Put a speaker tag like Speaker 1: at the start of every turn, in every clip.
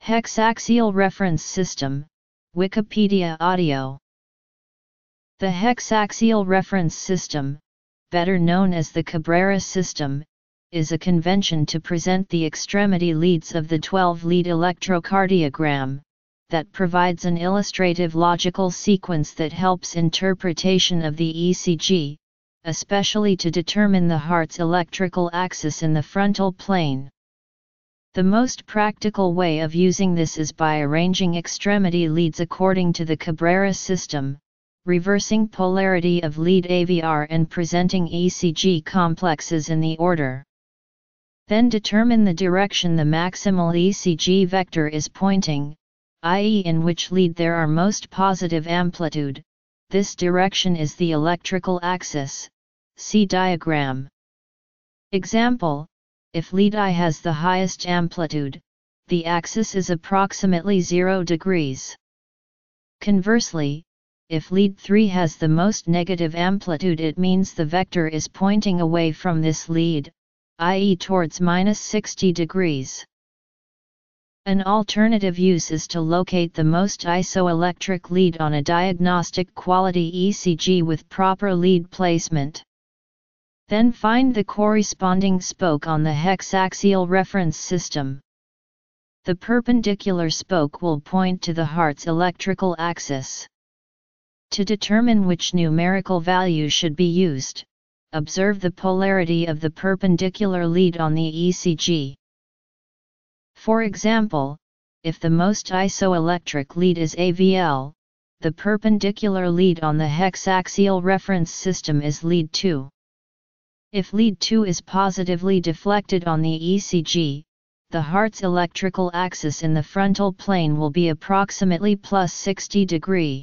Speaker 1: Hexaxial reference system, Wikipedia audio. The hexaxial reference system, better known as the Cabrera system, is a convention to present the extremity leads of the 12-lead electrocardiogram, that provides an illustrative logical sequence that helps interpretation of the ECG, especially to determine the heart's electrical axis in the frontal plane. The most practical way of using this is by arranging extremity leads according to the Cabrera system, reversing polarity of lead AVR and presenting ECG complexes in the order. Then determine the direction the maximal ECG vector is pointing, i.e. in which lead there are most positive amplitude. This direction is the electrical axis. See diagram. Example: if lead I has the highest amplitude, the axis is approximately 0 degrees. Conversely, if lead 3 has the most negative amplitude, it means the vector is pointing away from this lead, i.e. towards -60 degrees. An alternative use is to locate the most isoelectric lead on a diagnostic quality ECG with proper lead placement. Then find the corresponding spoke on the hexaxial reference system. The perpendicular spoke will point to the heart's electrical axis. To determine which numerical value should be used, observe the polarity of the perpendicular lead on the ECG. For example, if the most isoelectric lead is AVL, the perpendicular lead on the hexaxial reference system is lead 2. If lead 2 is positively deflected on the ECG, the heart's electrical axis in the frontal plane will be approximately +60 degree.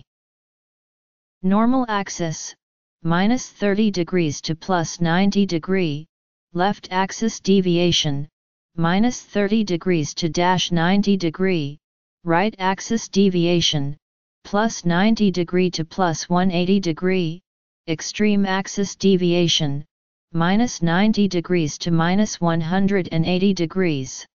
Speaker 1: Normal axis, -30 degrees to +90 degree, left axis deviation, -30 degrees to -90 degree, right axis deviation, +90 degree to +180 degree, extreme axis deviation, -90 degrees to -180 degrees.